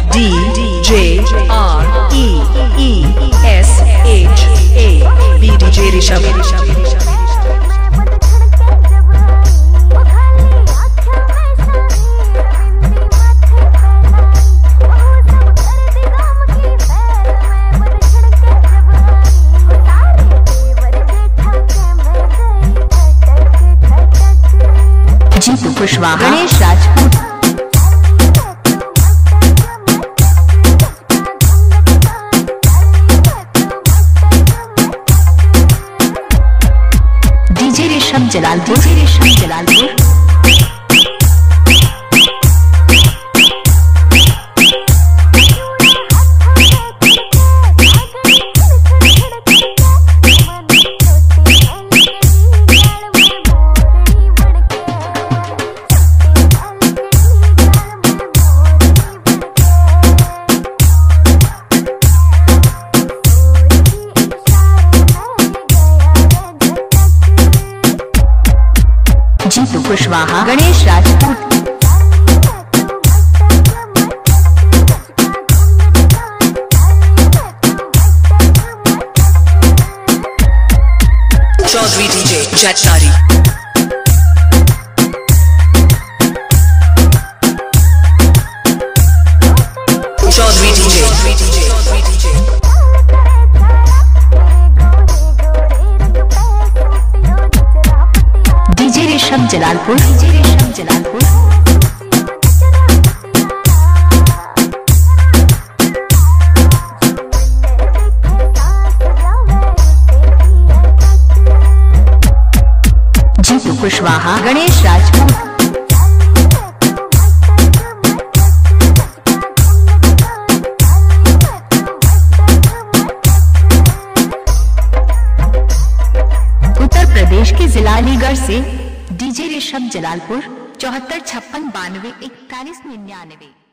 DJ Rishabh. Jitu Kushwaha, Ganesh Rajput, DJ Rishabh Jalalpur, Jitu Kushwaha, Ganesh Rajput, Chaudhary DJ Jatnari, Chaudhary DJ Rishabh Jalalpur, Jitu Kushwaha, Ganesh Rajput, Uttar Pradesh के जिला अलीगढ़ से डीजे ऋषभ जलालपुर 74 56 92 41 99।